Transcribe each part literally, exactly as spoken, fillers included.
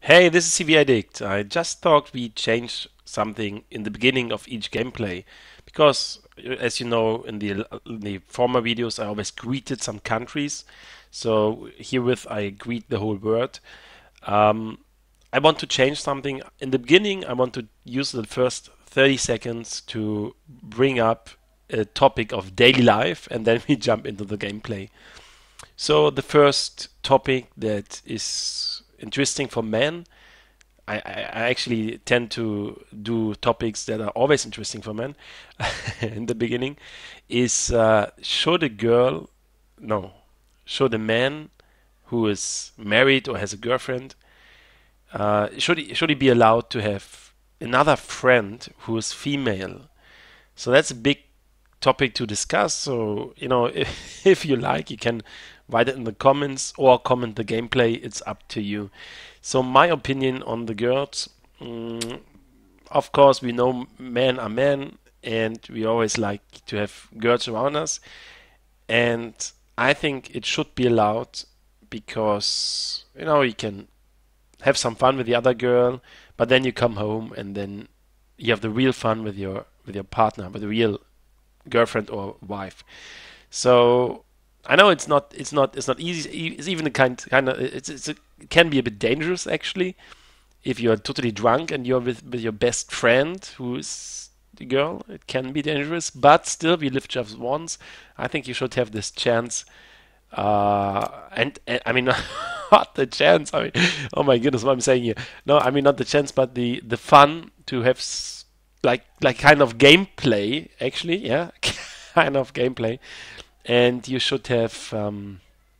Hey, this is C V Addict. I just thought we change something in the beginning of each gameplay because, uh, as you know, in the in the former videos, I always greeted some countries. So herewith, I greet the whole world. Um, I want to change something in the beginning. I want to use the first thirty seconds to bring up a topic of daily life, and then we jump into the gameplay. So the first topic that is interesting for men, I, I, I actually tend to do topics that are always interesting for men in the beginning, is uh, should a girl, no, should a man who is married or has a girlfriend, uh, should he, should he be allowed to have another friend who is female? So that's a big topic to discuss. So, you know, if, if you like, you can write it in the comments or comment the gameplay. It's up to you. So, my opinion on the girls, mm, of course, we know men are men and we always like to have girls around us. And I think it should be allowed because, you know, you can have some fun with the other girl, but then you come home and then you have the real fun with your with your partner, with the real girlfriend or wife. So I know it's not it's not it's not easy. It's even a kind kind of it's, it's a, it can be a bit dangerous actually if you're totally drunk and you're with with your best friend who is the girl. It can be dangerous, but still we live just once. I think you should have this chance. Uh, and, and I mean not the chance. I mean, oh my goodness, what I'm saying here. No, I mean not the chance, but the the fun to have s- like like kind of gameplay actually, yeah, kind of gameplay, and you should have um,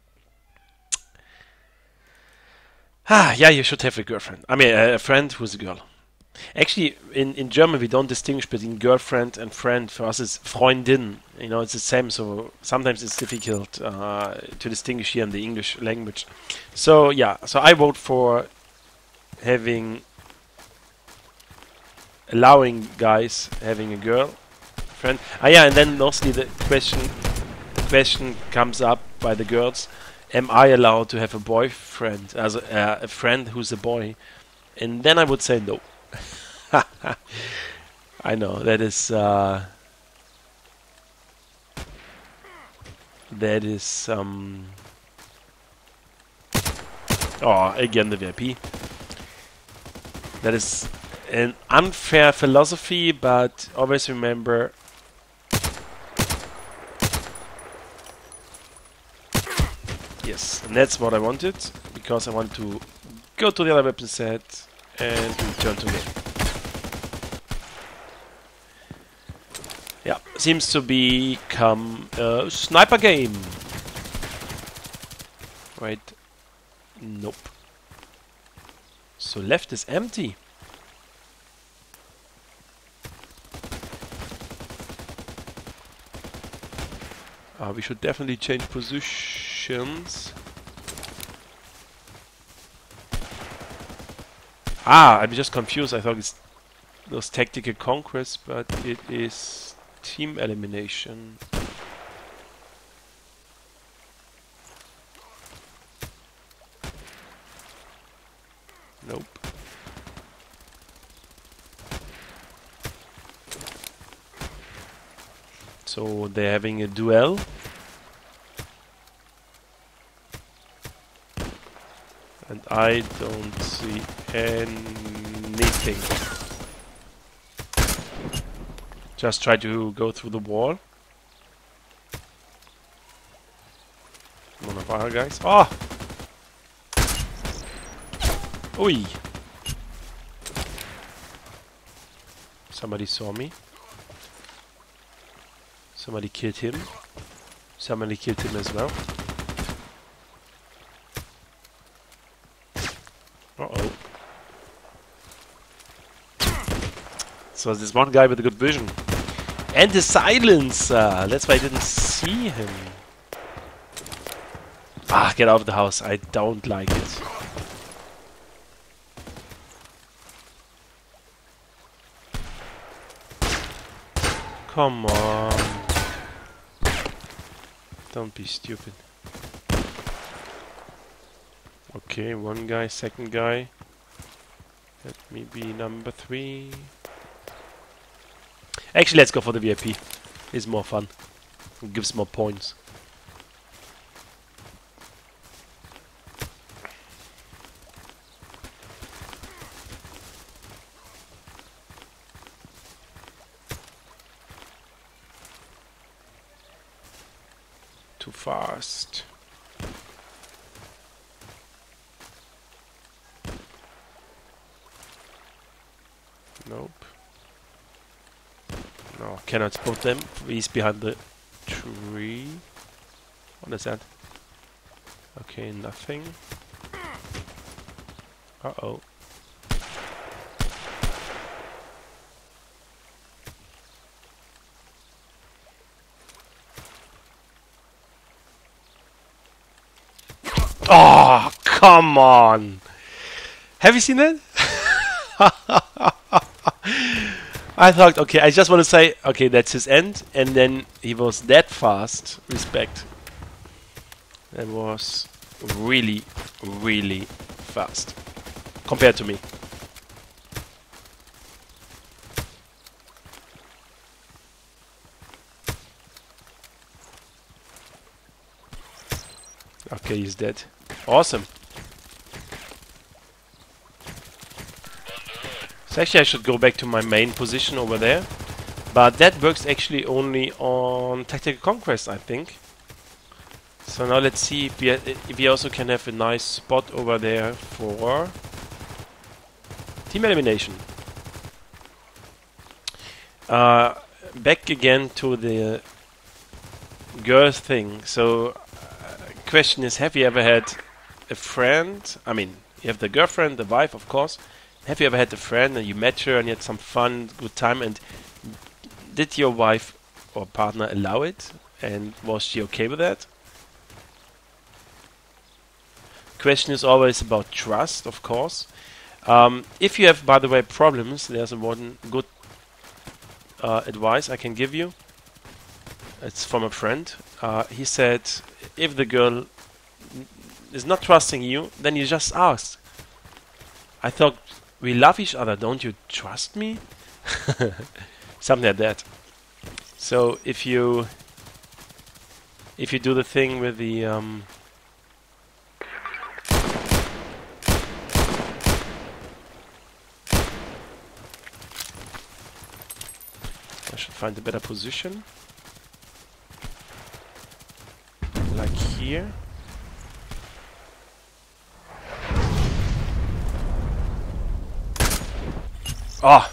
ah yeah, you should have a girlfriend. I mean a, a friend who's a girl. Actually, in, in German we don't distinguish between girlfriend and friend. For us, it's Freundin. You know, it's the same. So sometimes it's difficult uh, to distinguish here in the English language. So yeah, so I vote for having allowing guys having a girl friend. Ah yeah, and then mostly the question question comes up by the girls: am I allowed to have a boyfriend as a, uh, a friend who's a boy? And then I would say no. I know that is uh, that is um. Oh, again the V I P. That is an unfair philosophy, but always remember. Yes, and that's what I wanted because I want to go to the other weapon set and return to game. Yeah, seems to become a sniper game. Right. Nope. So left is empty. Uh, we should definitely change positions. Ah, I'm just confused. I thought it's it was tactical conquest, but it is team elimination. Nope. So they're having a duel. And I don't see anything. Just try to go through the wall. One of our guys. Oh! Oi! Somebody saw me. Somebody killed him. Somebody killed him as well. Uh-oh. So there's one guy with a good vision. And the silencer! That's why I didn't see him. Ah, get out of the house. I don't like it. Come on. Don't be stupid. Okay, one guy, second guy. Let me be number three. Actually, let's go for the V I P. It's more fun. It gives more points. Too fast. Nope. No, cannot spot them. He's behind the tree. What is that? Okay, nothing. Uh-oh. Oh, come on! Have you seen that? I thought, okay, I just want to say, okay, that's his end, and then he was that fast. Respect. That was really, really fast compared to me. Okay, he's dead. Awesome. So actually I should go back to my main position over there. But that works actually only on Tactical Conquest, I think. So now let's see if we, if we also can have a nice spot over there for team elimination. Uh, back again to the girls thing. So question is, have you ever had a friend? I mean, you have the girlfriend, the wife, of course. Have you ever had a friend and you met her and you had some fun, good time, and did your wife or partner allow it? And was she okay with that? Question is always about trust, of course. Um, if you have, by the way, problems, there's a one good uh, advice I can give you. It's from a friend. Uh, he said, if the girl is not trusting you, then you just ask. I thought, we love each other, don't you trust me? Something like that. So if you if you do the thing with the um, I should find a better position. Like here. Oh!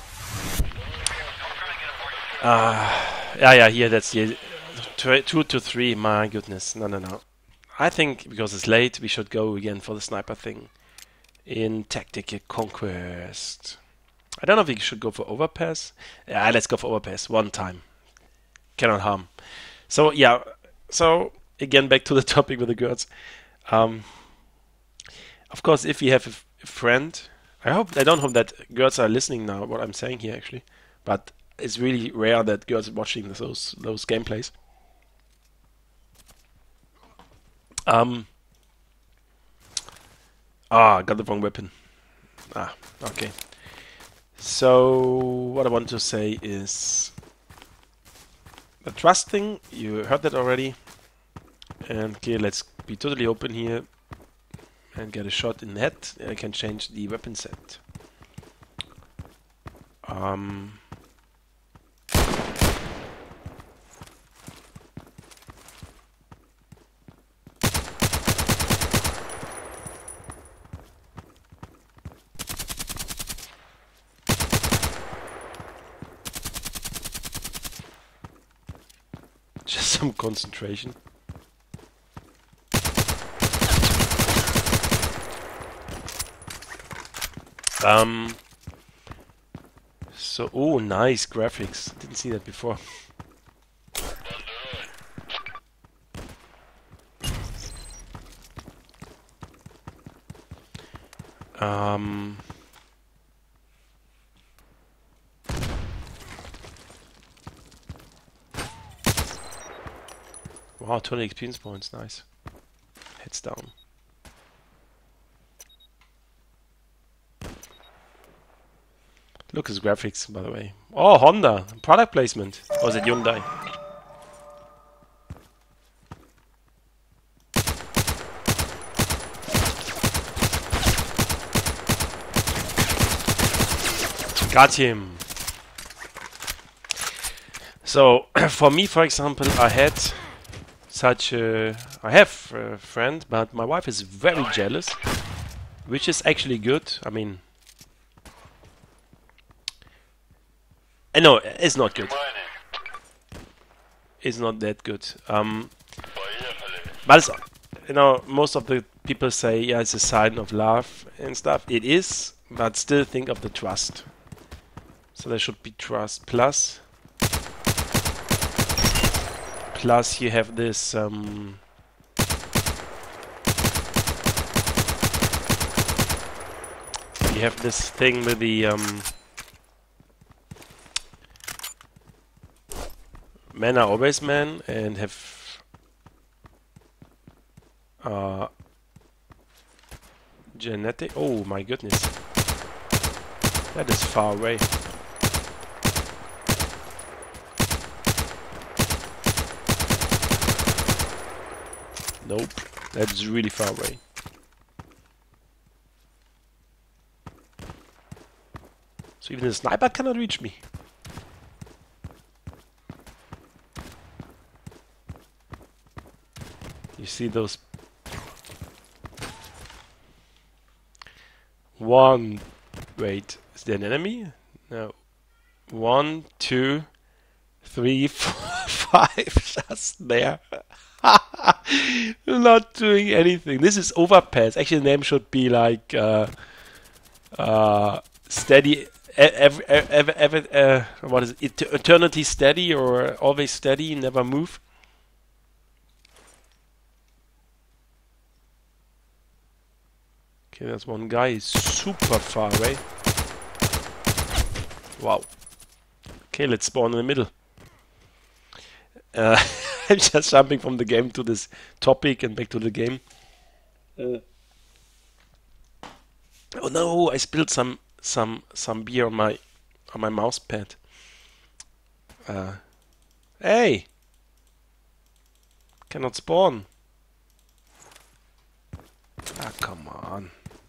Uh, yeah, yeah, here, that's the two to three, my goodness. No, no, no. I think, because it's late, we should go again for the sniper thing in Tactical Conquest. I don't know if we should go for Overpass. Yeah, let's go for Overpass, one time. Cannot harm. So, yeah, so, again, back to the topic with the girls. Um, of course, if you have a, a friend... I hope I don't hope that girls are listening now what I'm saying here actually, but it's really rare that girls are watching those those gameplays. Um. Ah, got the wrong weapon. Ah, okay. So what I want to say is the trust thing. You heard that already, and okay, let's be totally open here. And get a shot in the head. I can change the weapon set. Um, just some concentration. Um, so, oh, nice graphics. Didn't see that before. Um, wow, twenty experience points, nice. Heads down. Look at his graphics, by the way. Oh, Honda. Product placement. Or is it Hyundai? Got him. So, for me, for example, I had such a... I have a friend, but my wife is very jealous. Which is actually good. I mean... I know, it's not good. It's not that good. Um, but it's, you know, most of the people say, yeah, it's a sign of love and stuff. It is, but still think of the trust. So there should be trust. Plus, plus you have this. Um, you have this thing with the. Um, Men are always men and have uh, genetic. Oh my goodness, that is far away. Nope, that's really far away. So even the sniper cannot reach me. You see those? One. Wait, is there an enemy? No. One, two, three, four, five. Just there. Not doing anything. This is Overpass. Actually, the name should be like uh, uh, steady. Every, every, every, uh, what is it? Eternity steady or always steady, never move. Okay, there's one guy. He's super far away. Wow. Okay, let's spawn in the middle. Uh, I'm just jumping from the game to this topic and back to the game. Uh. Oh no! I spilled some some some beer on my on my mouse pad. Uh. Hey! Cannot spawn. Ah, come on.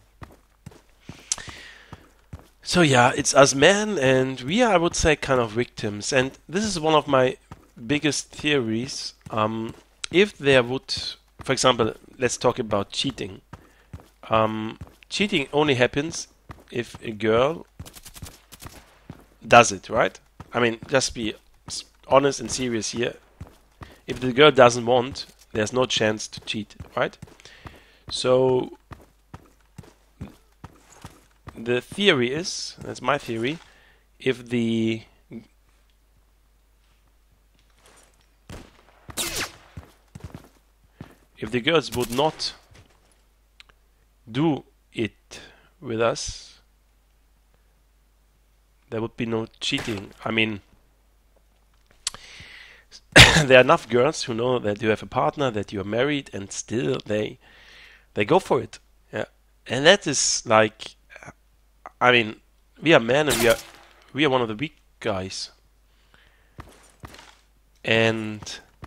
So yeah, it's us men, and we are, I would say, kind of victims. And this is one of my biggest theories. Um, if there would, for example, let's talk about cheating. Um, cheating only happens if a girl does it, right? I mean, just be honest and serious here. If the girl doesn't want, there's no chance to cheat, right? So the theory is, that's my theory, if the if the girls would not do it with us, there would be no cheating. I mean, there are enough girls who know that you have a partner, that you are married, and still they they go for it. Yeah, and that is like, I mean, we are men and we are we are one of the weak guys. And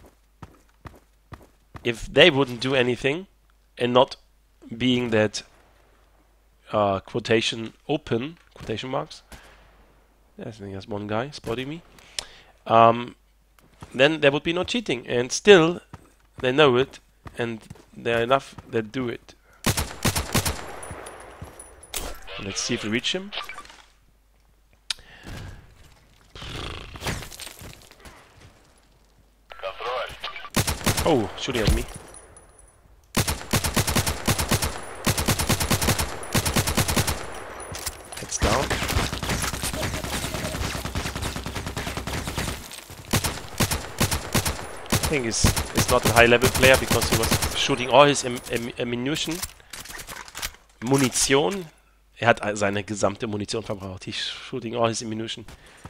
if they wouldn't do anything and not being that uh, quotation open quotation marks, I think there's one guy spotting me. Um, then there would be no cheating, and still they know it, and there are enough that do it. Let's see if we reach him. Oh, shooting at me. Heads down. I think he's, he's not a high level player because he was shooting all his am, am, ammunition. Munition. Er hat seine gesamte Munition verbraucht. He's shooting all his ammunition.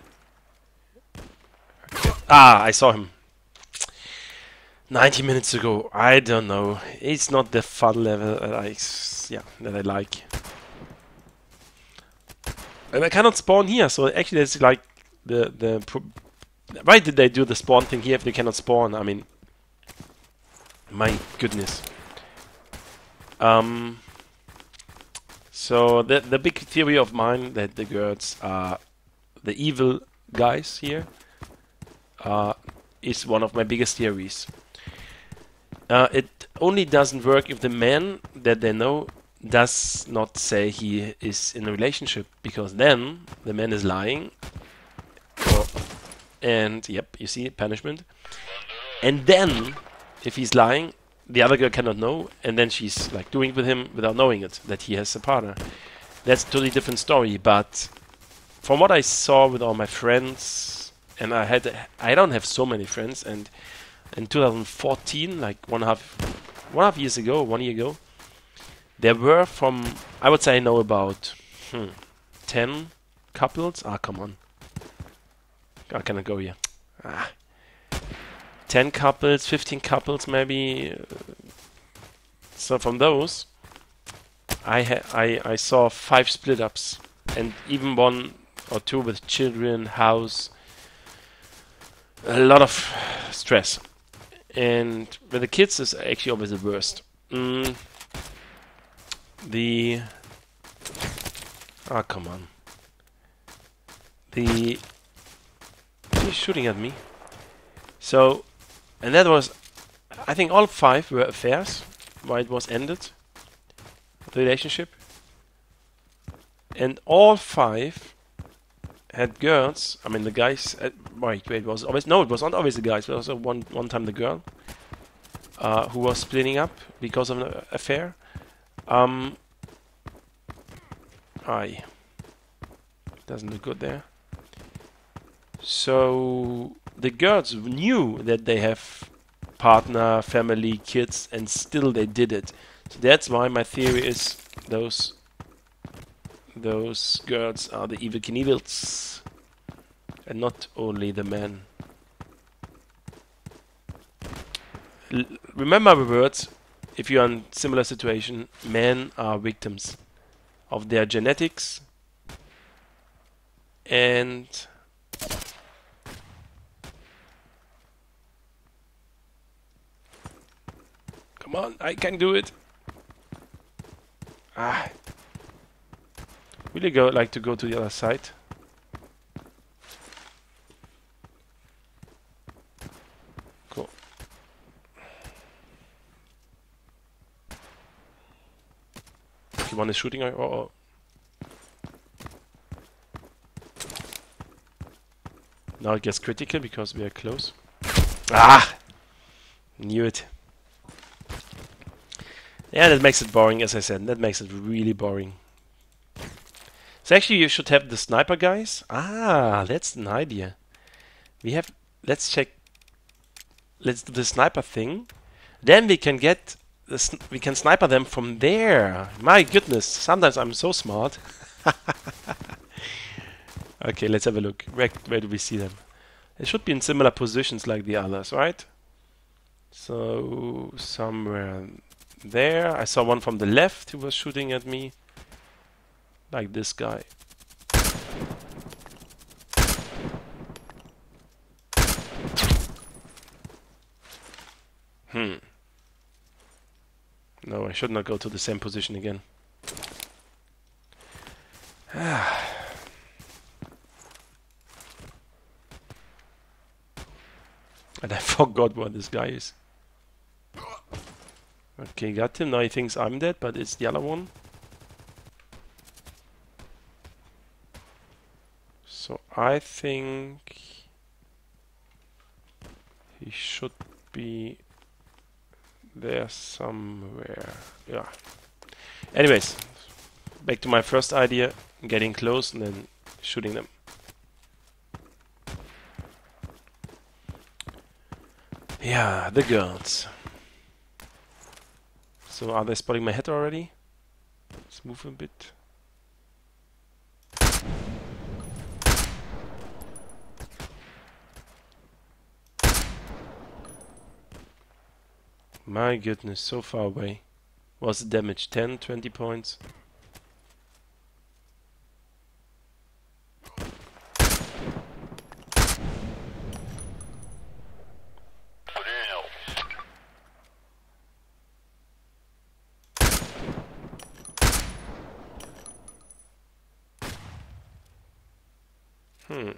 Okay. Ah, I saw him. ninety minutes ago. I don't know. It's not the fun level that I, yeah, that I like. And I cannot spawn here, so actually it's like the the pro why did they do the spawn thing here if they cannot spawn? I mean, my goodness. Um. So the the big theory of mine that the girls are the evil guys here uh, is one of my biggest theories. Uh, it only doesn't work if the man that they know does not say he is in a relationship, because then the man is lying. Or, and yep, you see, punishment. And then, if he's lying, the other girl cannot know, and then she's like doing with him without knowing it, that he has a partner. That's a totally different story, but from what I saw with all my friends, and I had, I don't have so many friends, and in two thousand fourteen, like one and a half, one and a half years ago, one year ago, there were from, I would say I know about hmm, ten couples. Ah, come on. I cannot go here. Ah. ten couples, fifteen couples maybe. So from those, I, ha I, I saw five split ups, and even one or two with children, house, a lot of stress. And with the kids is actually always the worst. Mm. The ah, oh, come on. The he's shooting at me. So, and that was, I think all five were affairs. Why it was ended, the relationship, and all five had girls. I mean, the guys. Uh, wait, wait, it was always no, it was not always the guys. It was also one one time the girl uh, who was splitting up because of an affair. Um, I doesn't look good there. So the girls knew that they have partner, family, kids, and still they did it. So that's why my theory is those those girls are the evil Knievils, and not only the men. L remember the words, if you're in similar situation, men are victims of their genetics, and come on, I can do it. Ah. Really go like to go to the other side. Cool. Okay, one is shooting. Oh, oh. Now it gets critical because we are close. Ah! Knew it. Yeah, that makes it boring, as I said. That makes it really boring. So actually you should have the sniper guys. Ah, that's an idea. We have, let's check, let's do the sniper thing. Then we can get, the sn we can sniper them from there. My goodness, sometimes I'm so smart. Okay, let's have a look. Where, where do we see them? They should be in similar positions like the others, right? So, somewhere there. I saw one from the left who was shooting at me. Like this guy. Hmm. No, I should not go to the same position again. And I forgot what this guy is. Okay, got him. Now he thinks I'm dead, but it's the other one. So I think he should be there somewhere. Yeah. Anyways, back to my first idea, getting close and then shooting them. Yeah, the girls. So are they spotting my head already? Let's move a bit. My goodness, so far away. What's the damage? ten, twenty points? Hmm.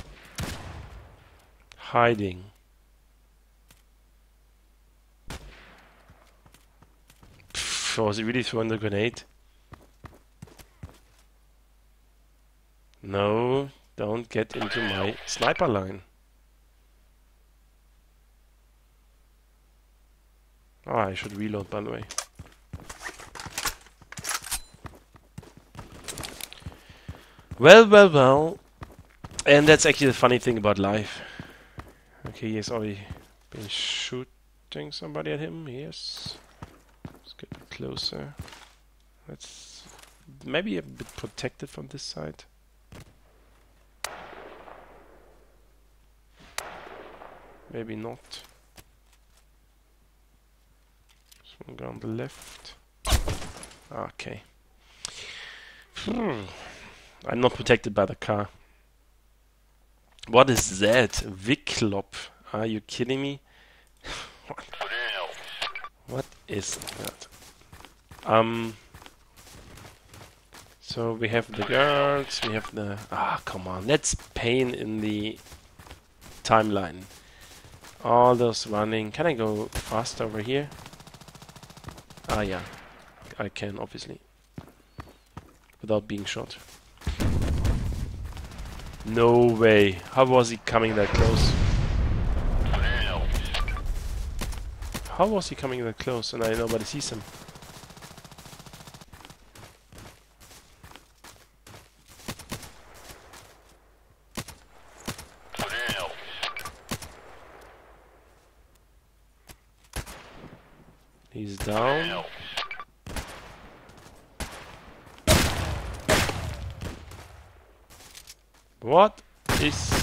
Hiding. Pff, was he really throwing the grenade? No, don't get into my sniper line. Oh, I should reload, by the way. Well, well, well. And that's actually the funny thing about life. Okay, he's already been shooting somebody at him. Yes. Let's get a bit closer. Let's maybe a bit protected from this side. Maybe not. This one go on the left. Okay. Hmm. I'm not protected by the car. What is that? Wiklop? Are you kidding me? what? What is that? Um. So we have the guards, we have the... Ah, come on. That's pain in the timeline. All those running. Can I go faster over here? Ah, yeah. I can, obviously. Without being shot. No way. How was he coming that close? How was he coming that close and I nobody sees him? He's down. What is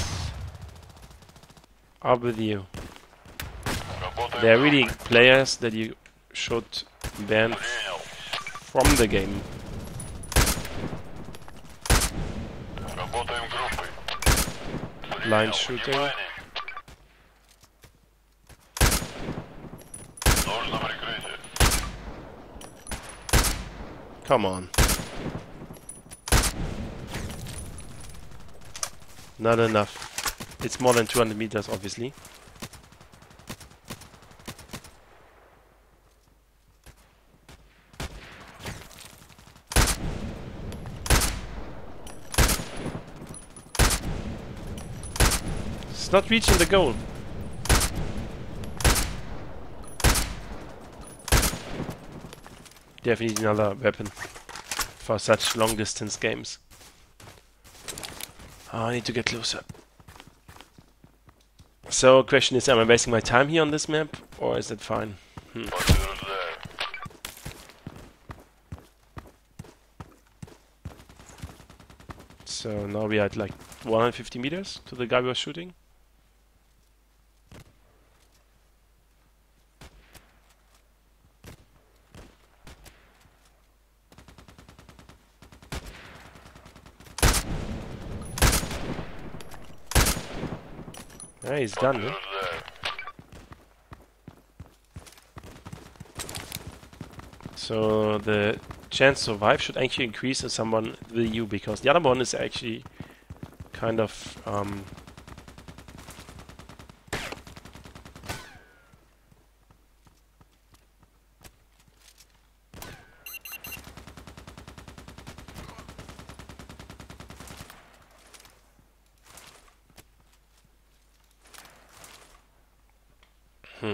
up with you? There are really players that you should ban from the game. Blind shooting. Come on. Not enough. It's more than two hundred meters, obviously. It's not reaching the goal. Definitely another weapon for such long distance games. Oh, I need to get closer. So, question is, am I wasting my time here on this map, or is it fine? Hmm. So now we are at like one hundred fifty meters to the guy we were shooting. Yeah, he's done, eh? So the chance to survive should actually increase as someone with you, because the other one is actually kind of um, hmm.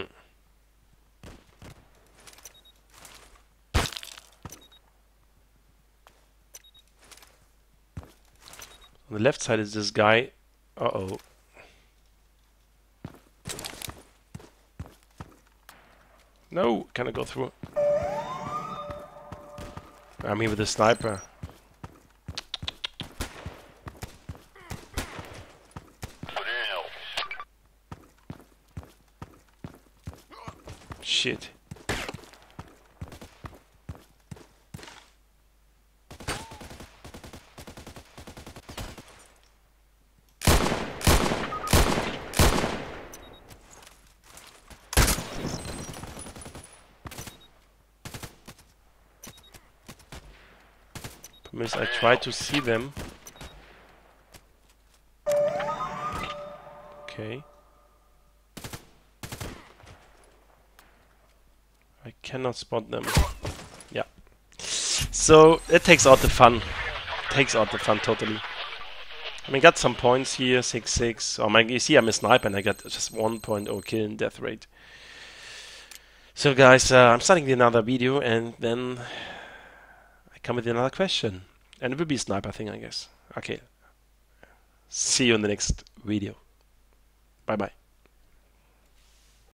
On the left side is this guy. Uh-oh. No, can I go through? I'm here with a sniper. Shit. Miss, I try to see them. Okay. I cannot spot them. Yeah. So it takes out the fun. Takes out the fun totally. I mean, got some points here, six six. Oh my, you see I'm a sniper and I got just one point zero kill in death rate. So guys, uh, I'm starting another video and then I come with another question. And it will be a sniper thing, I guess. Okay. See you in the next video. Bye bye.